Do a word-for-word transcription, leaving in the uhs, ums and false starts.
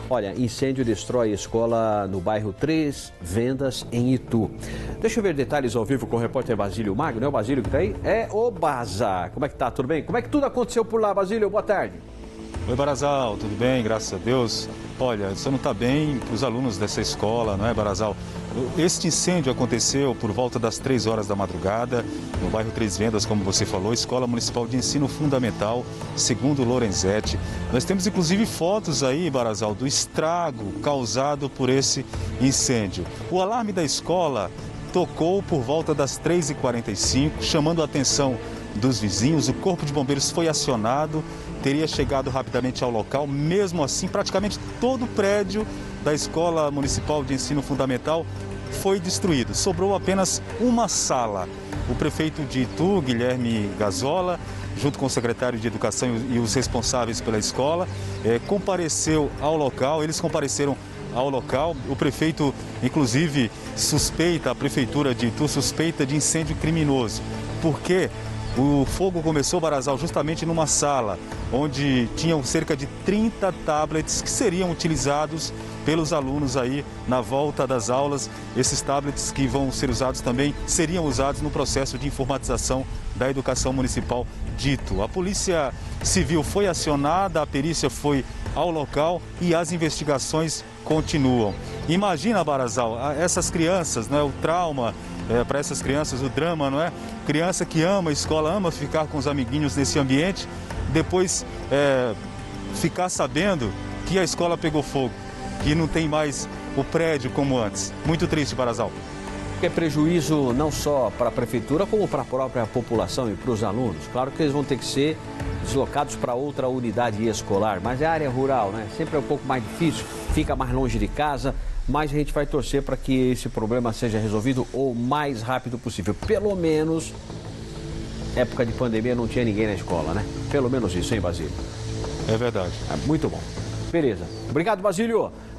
Olha, incêndio destrói escola no bairro Três Vendas, em Itu. Deixa eu ver detalhes ao vivo com o repórter Basílio Magno. É o Basílio que tá aí? É o Baza. Como é que tá? Tudo bem? Como é que tudo aconteceu por lá, Basílio? Boa tarde. Oi, Barazal. Tudo bem? Graças a Deus. Olha, isso não está bem para os alunos dessa escola, não é, Barazal? Este incêndio aconteceu por volta das três horas da madrugada, no bairro Três Vendas, como você falou, Escola Municipal de Ensino Fundamental, segundo Lorenzetti. Nós temos inclusive fotos aí, Barazal, do estrago causado por esse incêndio. O alarme da escola tocou por volta das três e quarenta e cinco, chamando a atenção dos vizinhos. O Corpo de Bombeiros foi acionado, teria chegado rapidamente ao local. Mesmo assim, praticamente todo o prédio da Escola Municipal de Ensino Fundamental foi destruído. Sobrou apenas uma sala. O prefeito de Itu, Guilherme Gazola, junto com o secretário de Educação e os responsáveis pela escola, é, compareceu ao local. Eles compareceram ao local. O prefeito, inclusive, suspeita, a prefeitura de Itu suspeita de incêndio criminoso. Por quê? O fogo começou, Barazal, justamente numa sala onde tinham cerca de trinta tablets que seriam utilizados pelos alunos aí na volta das aulas. Esses tablets que vão ser usados também seriam usados no processo de informatização da educação municipal de Itu. A Polícia Civil foi acionada, a perícia foi ao local e as investigações continuam. Imagina, Barazal, essas crianças, né, o trauma é, para essas crianças, o drama, não é? Criança que ama a escola, ama ficar com os amiguinhos nesse ambiente, depois é, ficar sabendo que a escola pegou fogo, que não tem mais o prédio como antes. Muito triste, Barazal. É prejuízo não só para a prefeitura, como para a própria população e para os alunos. Claro que eles vão ter que ser deslocados para outra unidade escolar, mas é área rural, né? Sempre é um pouco mais difícil, fica mais longe de casa, mas a gente vai torcer para que esse problema seja resolvido o mais rápido possível. Pelo menos, época de pandemia não tinha ninguém na escola, né? Pelo menos isso, hein, Basílio? É verdade. É muito bom. Beleza. Obrigado, Basílio.